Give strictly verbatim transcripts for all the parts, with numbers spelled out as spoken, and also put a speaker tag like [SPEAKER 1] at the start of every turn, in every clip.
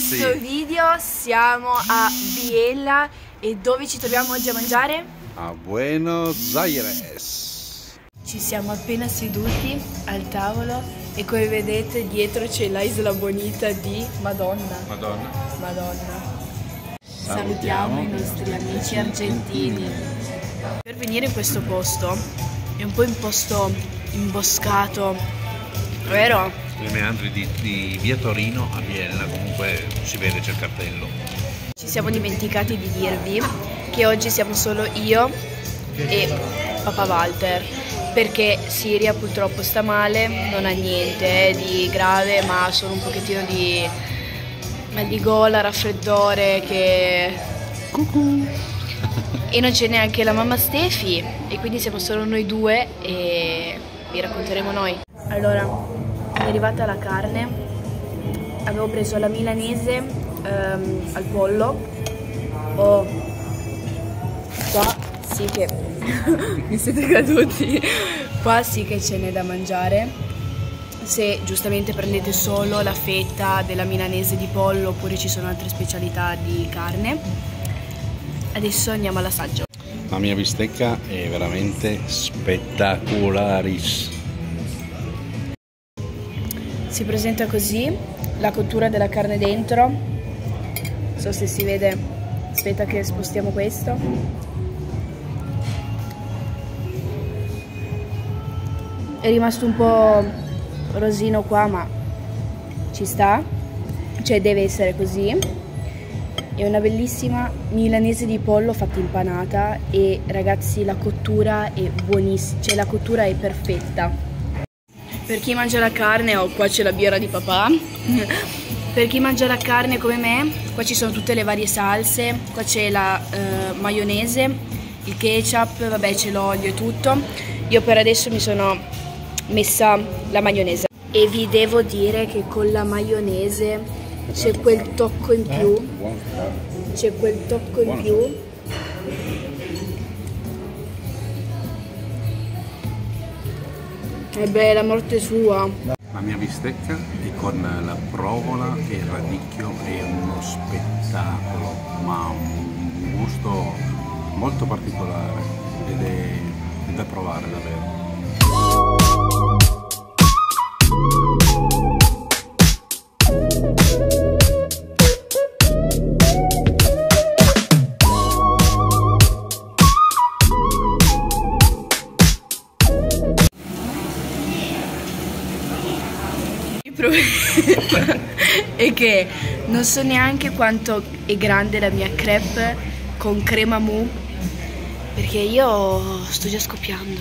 [SPEAKER 1] questo video siamo a Biella e dove ci troviamo oggi a mangiare?
[SPEAKER 2] A Buenos Aires.
[SPEAKER 1] Ci siamo appena seduti al tavolo e come vedete dietro c'è la Isla Bonita di Madonna.
[SPEAKER 2] Madonna.
[SPEAKER 1] Madonna. Salutiamo i nostri amici argentini. Per venire in questo posto è un po' un posto imboscato, vero?
[SPEAKER 2] Nei meandri di, di via Torino a Biella, comunque si vede, c'è il cartello.
[SPEAKER 1] Ci siamo dimenticati di dirvi che oggi siamo solo io e papà Walter, perché Siria purtroppo sta male, non ha niente di grave, ma solo un pochettino di mal di gola, raffreddore, che... Cucù. E non c'è neanche la mamma Stefi, e quindi siamo solo noi due e vi racconteremo noi. Allora, è arrivata la carne, avevo preso la milanese ehm, al pollo. Oh, qua sì che mi siete caduti, qua sì che ce n'è da mangiare, se giustamente prendete solo la fetta della milanese di pollo oppure ci sono altre specialità di carne. Adesso andiamo all'assaggio.
[SPEAKER 2] La mia bistecca è veramente spettacularis.
[SPEAKER 1] Si presenta così, la cottura della carne dentro, non so se si vede, aspetta che spostiamo questo. È rimasto un po' rosino qua, ma ci sta, cioè deve essere così. È una bellissima milanese di pollo fatta in panata e ragazzi la cottura è buonissima, cioè la cottura è perfetta. Per chi mangia la carne, oh, qua c'è la birra di papà. Per chi mangia la carne come me, qua ci sono tutte le varie salse, qua c'è la eh, maionese, il ketchup, vabbè c'è l'olio e tutto. Io per adesso mi sono messa la maionese e vi devo dire che con la maionese c'è quel tocco in più, c'è quel tocco in più. E beh, la morte sua.
[SPEAKER 2] La mia bistecca è con la provola e il radicchio, è uno spettacolo, ma un gusto molto particolare ed è, è da provare davvero.
[SPEAKER 1] E che non so neanche quanto è grande la mia crepe con crema mou, perché io sto già scoppiando.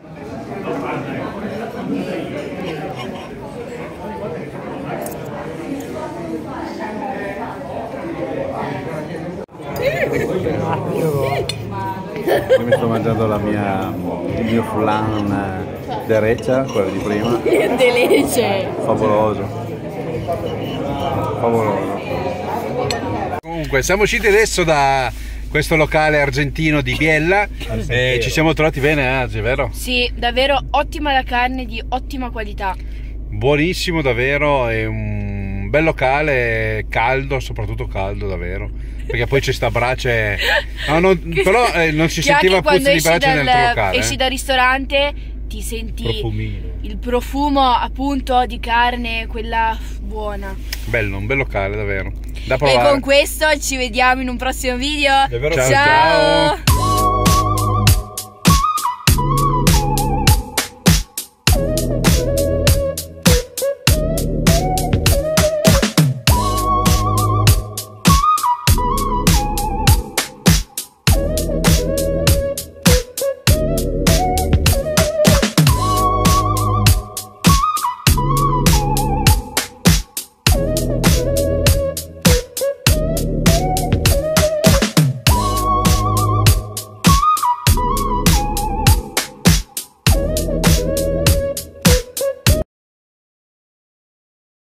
[SPEAKER 2] Io mi sto mangiando la mia, il mio flan derecha, quello di prima.
[SPEAKER 1] Delice!
[SPEAKER 2] Favoloso. Favoloso. Comunque siamo usciti adesso da questo locale argentino di Biella e ci siamo trovati bene oggi, vero?
[SPEAKER 1] Sì, davvero ottima la carne, di ottima qualità.
[SPEAKER 2] Buonissimo davvero, è un bel locale, caldo, soprattutto caldo davvero, perché poi c'è sta brace, no, non, però eh, non si sentiva puzza di brace dal, dentro locale.
[SPEAKER 1] Esci
[SPEAKER 2] eh?
[SPEAKER 1] dal ristorante, ti senti
[SPEAKER 2] Profumino. Il
[SPEAKER 1] profumo appunto di carne, quella buona.
[SPEAKER 2] Bello, un bel locale davvero, da provare.
[SPEAKER 1] E con questo ci vediamo in un prossimo video.
[SPEAKER 2] Ciao,
[SPEAKER 1] ciao!
[SPEAKER 2] ciao.